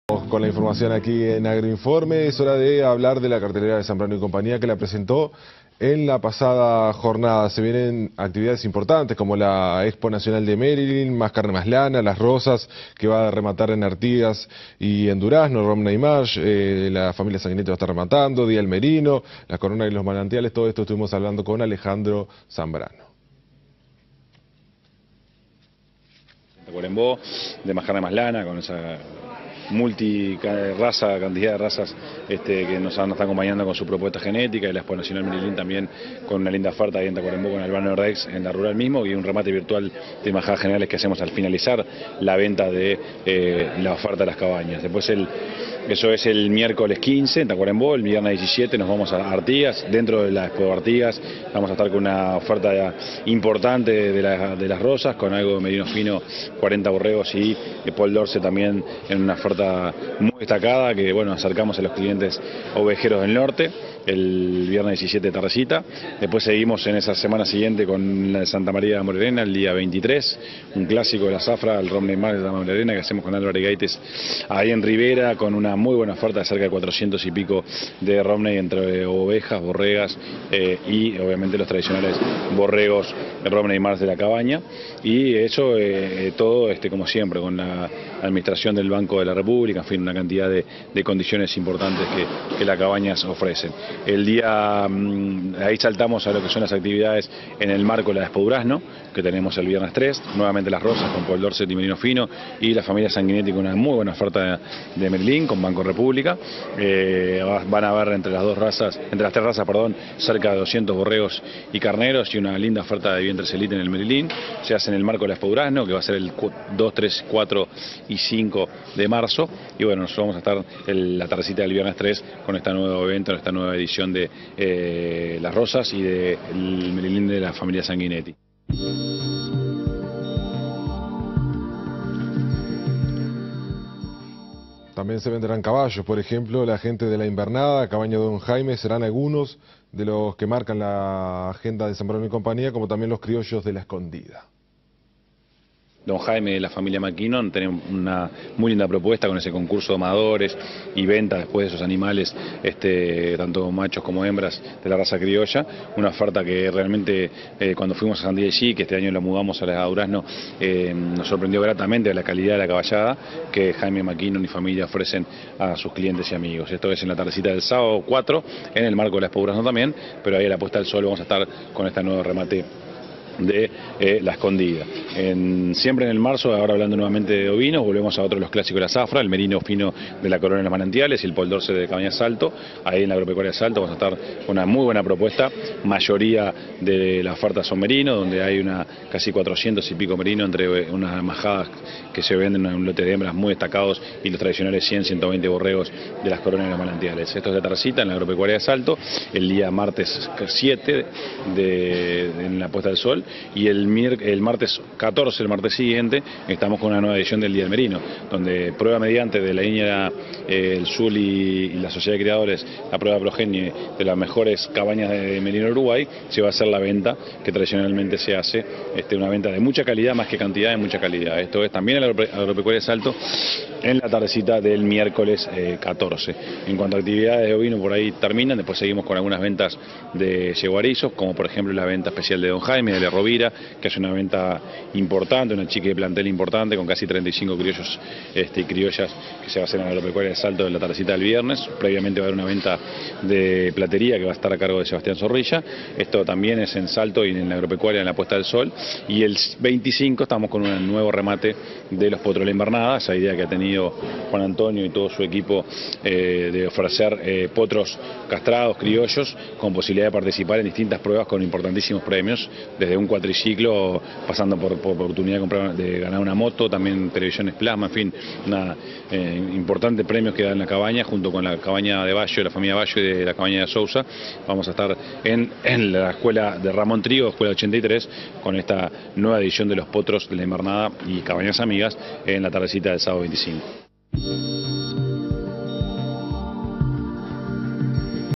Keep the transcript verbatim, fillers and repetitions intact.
Con la información aquí en Agroinforme, es hora de hablar de la cartelera de Zambrano y compañía que la presentó en la pasada jornada. Se vienen actividades importantes como la Expo Nacional de Maryland, Más Carne Más Lana, Las Rosas, que va a rematar en Artigas y en Durazno, Romney Marsh, eh, la familia Sanguinetti va a estar rematando, Día del Merino, la Corona y los Manantiales. Todo esto estuvimos hablando con Alejandro Zambrano. Tacuarembó, de Más Carne Más Lana, con esa multi-raza, cantidad de razas este, que nos, nos están acompañando con su propuesta genética, y la Expo Nacional Maryland también con una linda oferta ahí en Tacuarembó con Albano Rex en la rural mismo, y un remate virtual de majadas generales que hacemos al finalizar la venta de eh, la oferta de las cabañas. Después el Eso es el miércoles quince en Tacuarembó, el viernes diecisiete nos vamos a Artigas. Dentro de la Expo de Artigas vamos a estar con una oferta importante de, la, de las rosas, con algo de merino fino, cuarenta borregos, y Paul Dorce también en una oferta muy destacada que bueno acercamos a los clientes ovejeros del norte. El viernes diecisiete tardecita, después seguimos en esa semana siguiente con la de Santa María de la Morena el día veintitrés, un clásico de la zafra, el Romney Marsh de la Morena que hacemos con Álvaro Gaites ahí en Rivera, con una muy buena oferta de cerca de cuatrocientos y pico de Romney entre ovejas, borregas eh, y obviamente los tradicionales borregos de Romney Marsh de la cabaña, y eso eh, todo este como siempre con la administración del Banco de la República, en fin, una cantidad de, de condiciones importantes que, que las cabañas ofrecen. El día, ahí saltamos a lo que son las actividades en el marco de la Expo Durazno, que tenemos el viernes tres, nuevamente Las Rosas con Paul Dorce y merino fino, y la familia Sanguinetti con una muy buena oferta de Merlín con Banco República. Eh, van a haber entre las dos razas, entre las tres razas, perdón, cerca de doscientos borregos y carneros, y una linda oferta de vientres elite en el Merlín. Se hace en el marco de la Expo Durazno, que va a ser el dos, tres, cuatro y cinco de marzo, y bueno, nosotros vamos a estar en la tardecita del viernes tres con este nuevo evento, esta nueva edición de eh, Las Rosas y del Merlín de la familia Sanguinetti. También se venderán caballos, por ejemplo, la gente de la Invernada, Cabaña de Don Jaime, serán algunos de los que marcan la agenda de Zambrano y compañía, como también los criollos de la Escondida. Don Jaime de la familia McKinnon tiene una muy linda propuesta con ese concurso de amadores y venta después de esos animales, este, tanto machos como hembras de la raza criolla. Una oferta que realmente eh, cuando fuimos a San Diego, que este año la mudamos a la Durazno, eh, nos sorprendió gratamente la calidad de la caballada que Jaime McKinnon y familia ofrecen a sus clientes y amigos. Esto es en la tardecita del sábado cuatro, en el marco de la Expo Durazno también, pero ahí a la puesta del sol vamos a estar con este nuevo remate de eh, la Escondida. En, siempre en el marzo, ahora hablando nuevamente de ovinos, volvemos a otro de los clásicos de la zafra, el merino fino de la Corona de los Manantiales y el Paul Dorce de Cabaña Salto. Ahí en la agropecuaria de Salto vamos a estar con una muy buena propuesta, mayoría de la oferta son merinos, donde hay una casi cuatrocientos y pico merinos entre unas majadas que se venden en un lote de hembras muy destacados y los tradicionales cien, ciento veinte borregos de las Coronas de los Manantiales. Esto es de tardecita en la agropecuaria de Salto, el día martes siete de, de, en la puesta del sol. Y el, el martes catorce, el martes siguiente, estamos con una nueva edición del Día del Merino, donde prueba mediante de la línea eh, el Sul y, y la Sociedad de Criadores, la prueba progenie de las mejores cabañas de merino Uruguay, se va a hacer la venta que tradicionalmente se hace, este, una venta de mucha calidad, más que cantidad, de mucha calidad. Esto es también en la agropecuaria de Salto, en la tardecita del miércoles eh, catorce. En cuanto a actividades de ovino, por ahí terminan, después seguimos con algunas ventas de yeguarizos, como por ejemplo la venta especial de Don Jaime, de la Rovira, que es una venta importante, una chica de plantel importante, con casi treinta y cinco criollos este, y criollas, que se va a hacer en la agropecuaria de Salto de la tardecita del viernes. Previamente va a haber una venta de platería que va a estar a cargo de Sebastián Zorrilla. Esto también es en Salto y en la agropecuaria en la puesta del sol. Y el veinticinco estamos con un nuevo remate de los potros de la invernada, esa idea que ha tenido Juan Antonio y todo su equipo eh, de ofrecer eh, potros castrados, criollos, con posibilidad de participar en distintas pruebas con importantísimos premios, desde un cuatriciclo, pasando por, por oportunidad de, comprar, de ganar una moto, también televisiones plasma, en fin, una eh, importante premios que da en la cabaña, junto con la cabaña de Bayo, la familia Bayo y de la cabaña de Sousa. Vamos a estar en, en la escuela de Ramón Trigo, escuela ochenta y tres, con esta nueva edición de los potros de la invernada y cabañas amigas en la tardecita del sábado veinticinco.